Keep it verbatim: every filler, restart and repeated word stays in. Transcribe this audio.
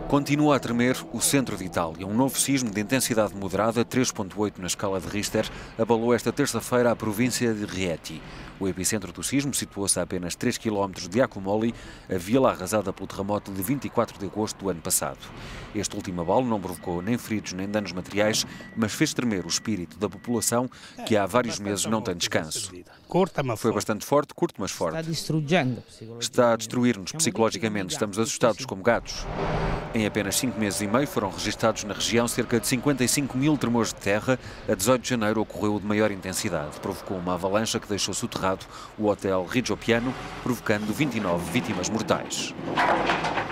Continua a tremer o centro de Itália. Um novo sismo de intensidade moderada, três ponto oito na escala de Richter, abalou esta terça-feira a província de Rieti. O epicentro do sismo situou-se a apenas três quilómetros de Accumoli, a vila arrasada pelo terremoto de vinte e quatro de agosto do ano passado. Este último abalo não provocou nem feridos nem danos materiais, mas fez tremer o espírito da população, que há vários meses não tem descanso. Foi bastante forte, curto mas forte. Está a destruir-nos psicologicamente, estamos assustados como gatos. Em apenas cinco meses e meio foram registados na região cerca de cinquenta e cinco mil tremores de terra. A dezoito de janeiro ocorreu o de maior intensidade. Provocou uma avalanche que deixou soterrado o hotel Rigopiano, provocando vinte e nove vítimas mortais.